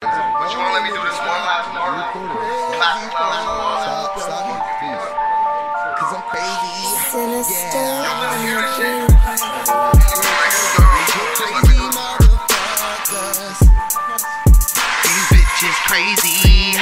But you won't let me do this one last part? Classic levels. Cause I'm crazy. Sinister. These bitches crazy.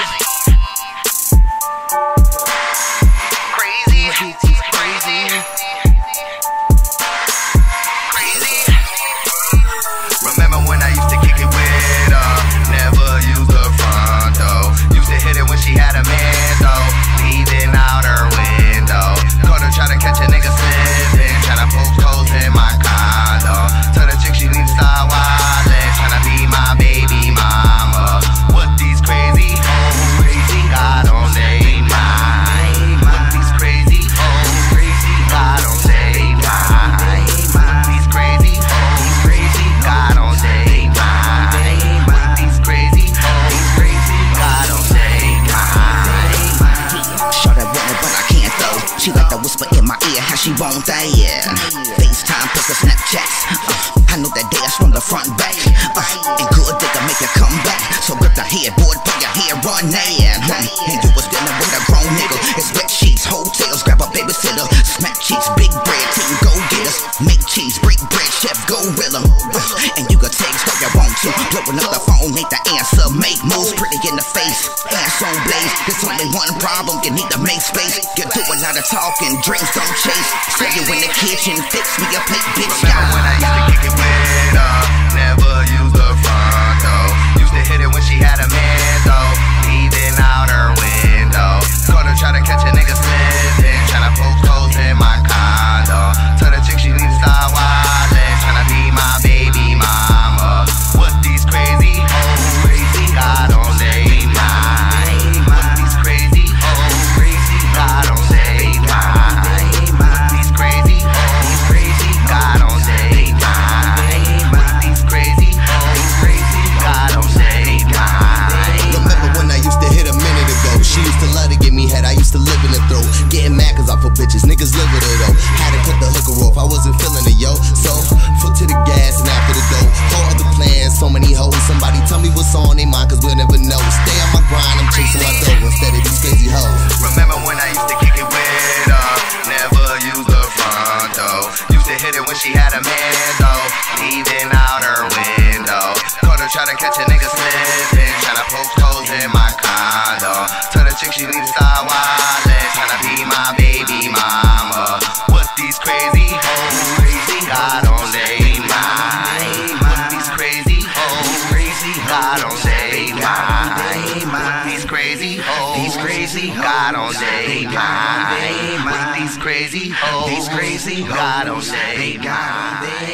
Remember when I used to kick it with her? Never used the front door. Used to hit it when she had a man though, leaving out her window. Caught her trying to catch a nigga slipping, trying to poke holes in my condo. Tell the chick she need to start wildin', trying to be my baby mama. What these crazy hoes crazy got on they mind? What these crazy hoes crazy got on they mind? What these crazy hoes crazy got on they mind? What these crazy hoes crazy got on they mind? Short I want it, but I can't though. She like to whisper in my ear how she want that, yeah. FaceTime plus the Snapchats. I know that dash from the front back. And good they can make you come back. So grip the headboard, pull your hair on that. And you was dealing with a grown nigga. It's wet sheets, hotels, grab a babysitter. Smack cheeks, big bread, team go getters. Make cheese, break bread, chef gorilla. And you can text all you want to. Blowing up the phone, ain't the answer. Make moves, pretty in the face, ass on blaze. There's only one problem, you need to make space. You do a lot of talking, dreams don't chase. Say you in the kitchen, fix me a plate, bitch. Remember when I used to kick it with her? Never used the front door. Used to hit it when she had a man though, leaving out her window. Caught her trying to catch a nigga slipping, trying to poke holes in my condo. Tell the chick she need to start wildin', trying to be my baby mama. What these crazy hoes crazy got on they mind? What these crazy hoes crazy got on they mind? What these crazy hoes crazy got on they mind? What these crazy hoes crazy got on they mind? Remember when I used to hit a minute ago? She used to love to give me head, I used to live in the throat. Getting mad cause I fuck bitches, niggas live with her though. Had to cut the hooker off, I wasn't feeling it, yo. So, foot to the gas and after the dough. Whole other plans, so many hoes. Somebody tell me what's on they mind cause we'll never know. Stay on my grind, I'm chasing my dough instead of these crazy hoes. Remember when I used to kick it with her? Never used the front door. Used to hit it when she had a man though, leaving out her window. Caught her trying to catch a nigga slipping, trying to poke holes in my condo. Tell the chick she need to start wildin', trying to be my baby mama. What these crazy hoes crazy got on they mind? What these crazy hoes crazy got on they mind? What these crazy hoes crazy got on they mind? What these crazy hoes crazy got on they mind?